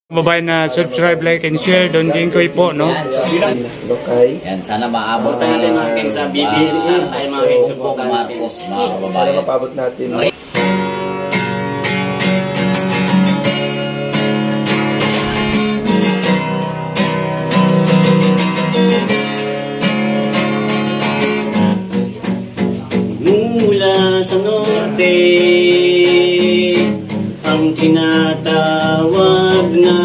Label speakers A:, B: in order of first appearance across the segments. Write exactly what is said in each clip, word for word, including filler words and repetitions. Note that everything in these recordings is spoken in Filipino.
A: Babay na subscribe, like, and share. Don King Koy po, no?
B: Lokay.
C: Yan, sana maabot tayo
D: natin mga king sa B B M. Sana tayo mga king subukan natin.
C: Mga kababayan.
B: Sana mapabot natin.
D: Mula sa norte, ang tinatawag na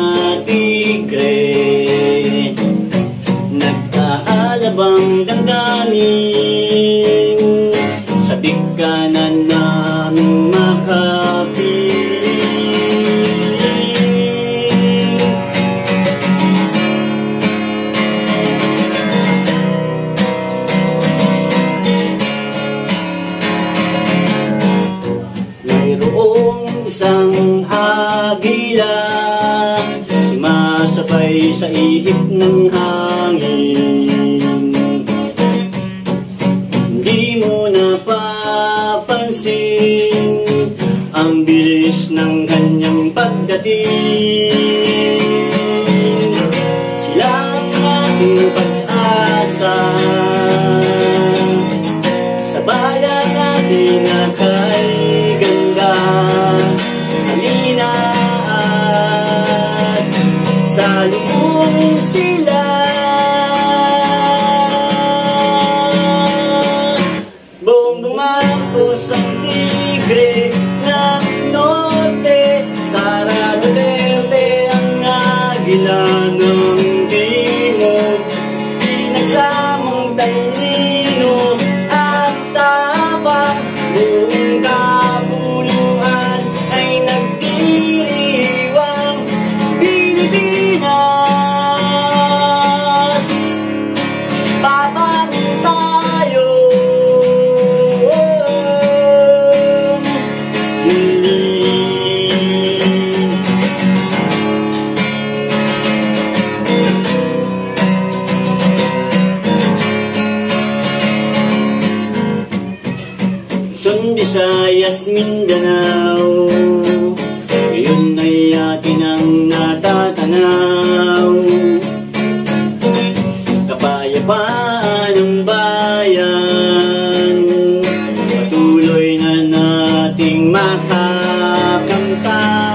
D: tigre, nag-aalabang damdamin sa bigkanan naming makapiling. Mayroong isang agila, sumasabay sa ihip ng hangin. Hindi mo napapansin ang bilis ng kanyang pagdating. Sila ang ating pag-asa sa bayan natin na kay ganda. Halina at salubungin sila. Bongbong Marcos ang tigre ng norte, Sara Duterte ang agila ng timog. Pinagsamang talino at tapang, buong kapuluan ay nagdiriwang. Pilipinas, babangon tayo muli. Luzon, Visayas, Mindanao, ngayon ay atin ang natatanaw. Kapayapaan ng bayan, patuloy na nating makakamtan.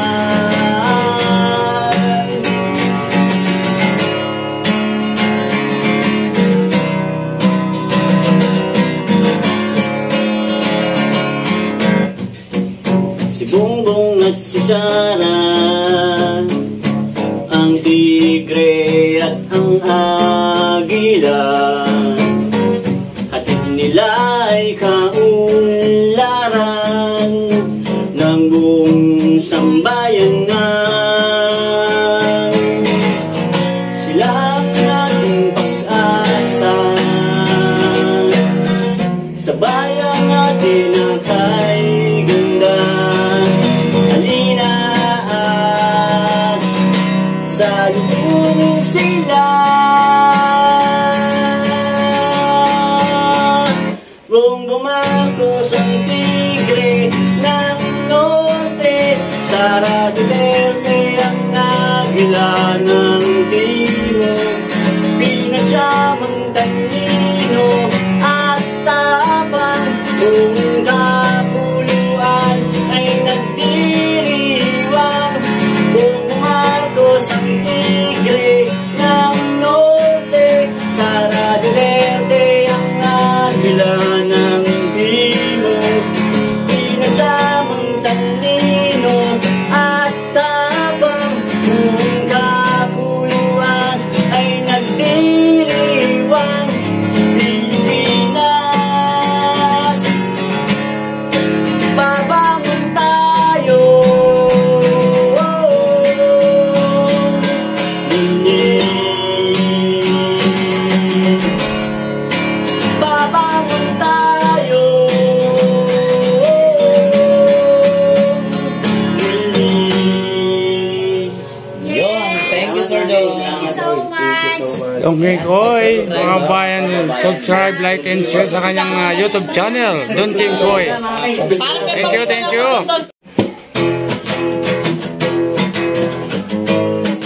D: Si Bongbong at si Sara, ang tigre at ang agila, hatid nila ay kaunlaran ng buong sambayanan. Sila ang ating pag-asa sa bayan natin na kay ganda. Halina at salubungin sila. Bongbong Marcos ang tigre ng norte, Sara Duterte ang agila ng timog. Pinagsamang talino at tapang, buong kapuluan ay nagdiriwang. Bongbong Marcos ang tigre ng norte, Sara Duterte ang agila ng timog. Pinagsamang talino at tapang, buong kapuluan ay nagdiriwang. Pilipinas, babangon tayo muli. Babangon tayo muli.
C: Yun, thank you, Sir Don.
E: Thank you so much.
A: Don King Koy, mga bayan, subscribe, like, and share sa kanyang uh, YouTube channel, Don King Koy. Thank you, thank you.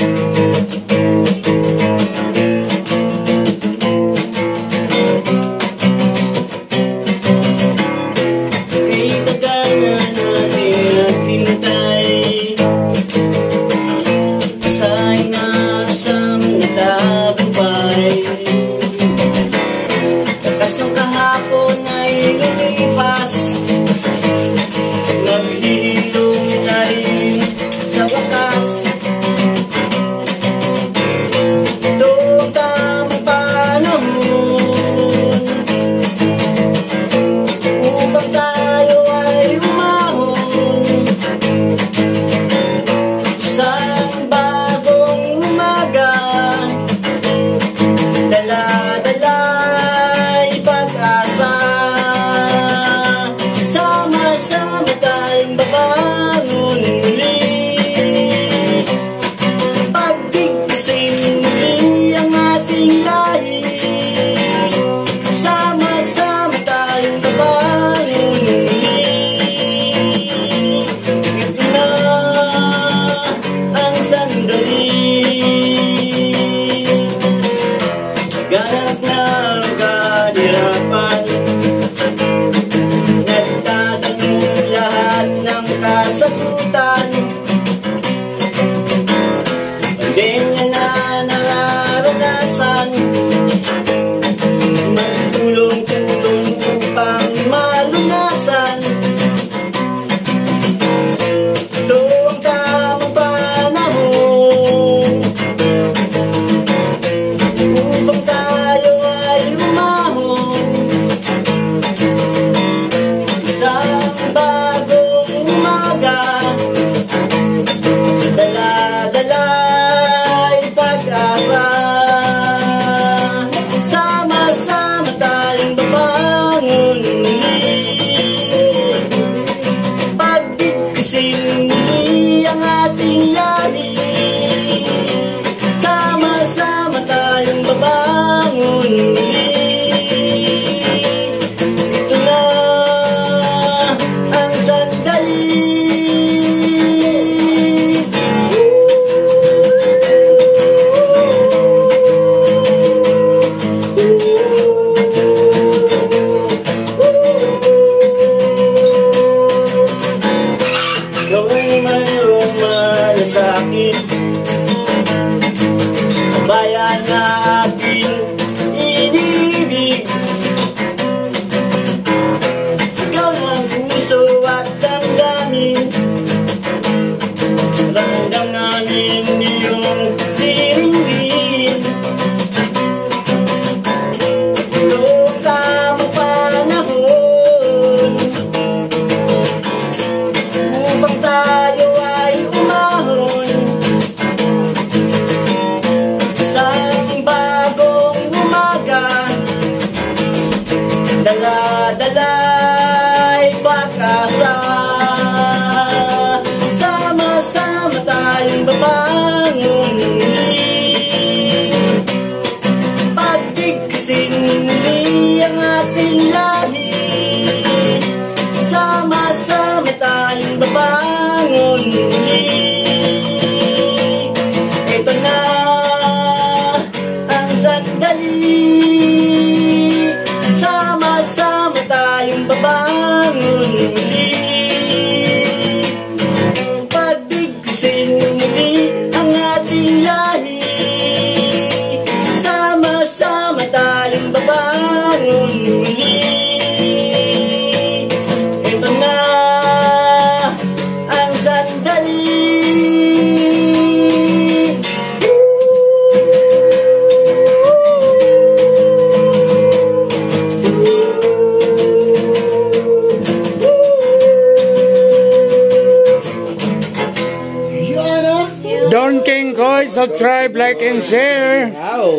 A: subscribe, like, and share.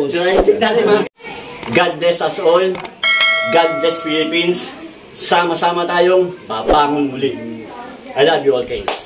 E: God bless us all. God bless Philippines. Sama-sama tayong babangon muli. I love you all, guys.